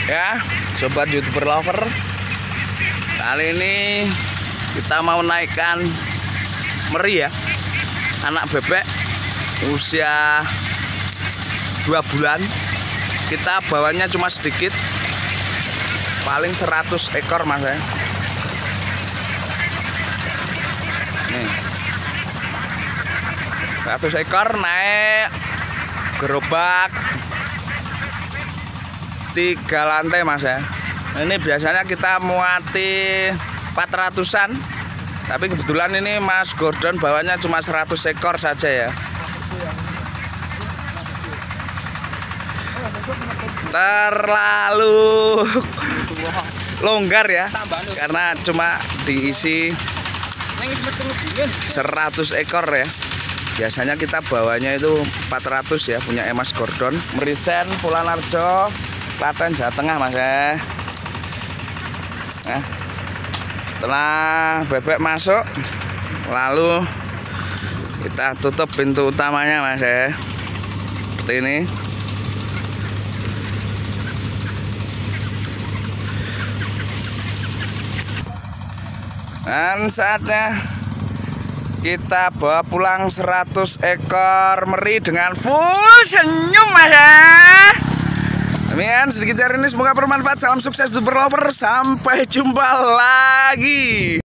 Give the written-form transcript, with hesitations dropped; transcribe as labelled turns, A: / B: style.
A: Ya, sobat YouTuber lover, kali ini kita mau naikkan meri ya, anak bebek usia 2 bulan. Kita bawanya cuma sedikit, paling 100 ekor mas ya. Nih, 100 ekor naik gerobak 3 lantai mas ya. Ini biasanya kita muati 400-an, tapi kebetulan ini Mas Gordon bawanya cuma 100 ekor saja ya. Terlalu longgar ya, karena cuma diisi 100 ekor ya. Biasanya kita bawanya itu 400 ya, punya Mas Gordon, Merisen, Pulanarjo, Klaten, Jawa Tengah mas ya. Nah, setelah bebek masuk, lalu kita tutup pintu utamanya mas ya, seperti ini. Dan saatnya kita bawa pulang 100 ekor meri dengan full senyum mas ya. Demikian sedikit sharing ini, semoga bermanfaat. Salam sukses YouTuber lover, sampai jumpa lagi.